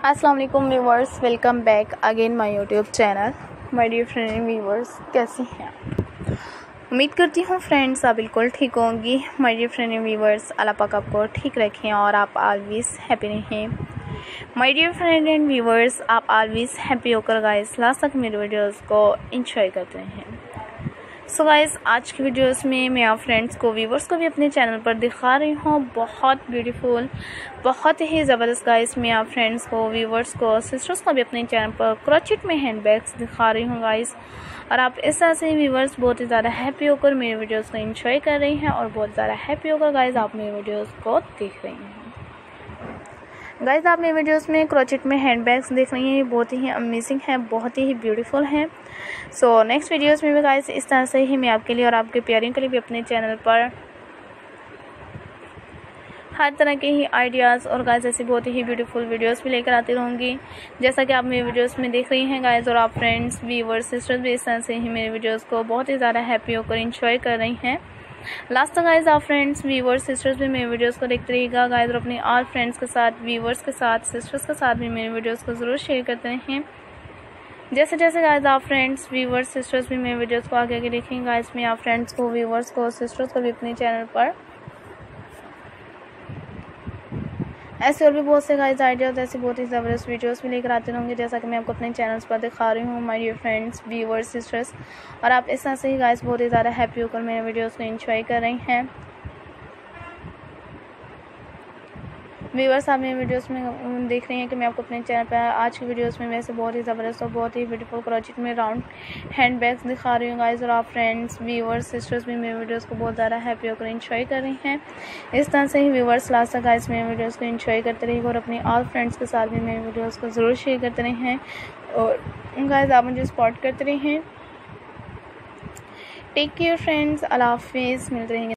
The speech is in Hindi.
अस्सलाम वालेकुम viewers, welcome back again my YouTube channel. My dear friend viewers, कैसी हैं आप? उम्मीद करती हूँ फ्रेंड्स आप बिल्कुल ठीक होंगी। My dear friend viewers, Allah पाक आपको ठीक रखें और आप ऑलवेज हैप्पी रहें। My dear friend and viewers, आप ऑलवेज हैप्पी होकर गाइस लास्ट तक मेरे वीडियोस को एंजॉय करते हैं। सो गाइस, आज की वीडियोस में मैं आप फ्रेंड्स को व्यूवर्स को भी अपने चैनल पर दिखा रही हूँ। बहुत ब्यूटीफुल, बहुत ही ज़बरदस्त गाइस, मैं आप फ्रेंड्स को व्यूवर्स को सिस्टर्स को भी अपने चैनल पर क्रोचेट में हैंड बैग्स दिखा रही हूँ गाइस। और आप इस तरह से व्यूवर्स बहुत ही ज़्यादा हैप्पी होकर मेरे वीडियोज़ को एंजॉय कर रही हैं और बहुत ज़्यादा हैप्पी होकर गाइस आप मेरे वीडियोज़ को देख रही हैं। गाइस, आप मेरे वीडियोस में क्रोचेट में हैंड बैग्स देख रही हैं, ये बहुत ही अमेजिंग है, बहुत ही ब्यूटीफुल है। सो नेक्स्ट वीडियोस में भी गाइस इस तरह से ही मैं आपके लिए और आपके प्यारियों के लिए भी अपने चैनल पर हर तरह के ही आइडियाज़ और गाइस ऐसी बहुत ही ब्यूटीफुल वीडियोस भी लेकर आती रहूँगी, जैसा कि आप मेरे वीडियोस में देख रही हैं गाइस। और आप फ्रेंड्स व्यूवर्स सिस्टर्स भी इस तरह से ही मेरे वीडियोस को बहुत ही ज़्यादा हैप्पी होकर एंजॉय कर रही हैं। लास्ट तक गाइस आप फ्रेंड्स व्यूवर्स सिस्टर्स भी मेरे वीडियोस को देखते रहिएगा गाइस, और अपने ऑल फ्रेंड्स के साथ, व्यूवर्स के साथ, सिस्टर्स के साथ भी मेरे वीडियोस को ज़रूर शेयर करते रहें। जैसे जैसे गाइस आप फ्रेंड्स व्यूवर्स सिस्टर्स भी मेरे वीडियोस को आगे आगे देखेंगे गाइस, मैं आप फ्रेंड्स को, व्यूवर्स को, सिस्टर्स को भी अपने चैनल पर ऐसे और भी बहुत से गाइस आइडियाज़, ऐसी बहुत ही ज़बरदस्त वीडियोस भी लेकर आते रहूँगी, जैसा कि मैं आपको अपने चैनल्स पर दिखा रही हूँ my dear friends viewers sisters. और आप इस तरह से ही गाइस बहुत ही ज़्यादा हैप्पी होकर मेरे वीडियोस को एंजॉय कर रही हैं। व्यूवर्स, आप मेरे वीडियोस में देख रही हैं कि मैं आपको अपने चैनल पर आज की वीडियोस में वैसे बहुत ही ज़बरदस्त और बहुत ही ब्यूटीफुल क्रोचेट में राउंड हैंड बैग्स दिखा रही हूँ गाइस। और आप फ्रेंड्स व्यूवर्स सिस्टर्स भी मेरे वीडियोस को बहुत ज़्यादा हैप्पी होकर एंजॉय कर रही हैं। इस तरह से ही व्यूवर्स लास्ट तक गाइस मेरे वीडियोस को एंजॉय करते रहिए और अपने ऑल फ्रेंड्स के साथ भी मेरे वीडियोज़ को ज़रूर शेयर करते रहें और गाइस आप मुझे सपोर्ट करते रहें। टेक केयर फ्रेंड्स, अल्लाह हाफिज़, मिलते रहेंगे।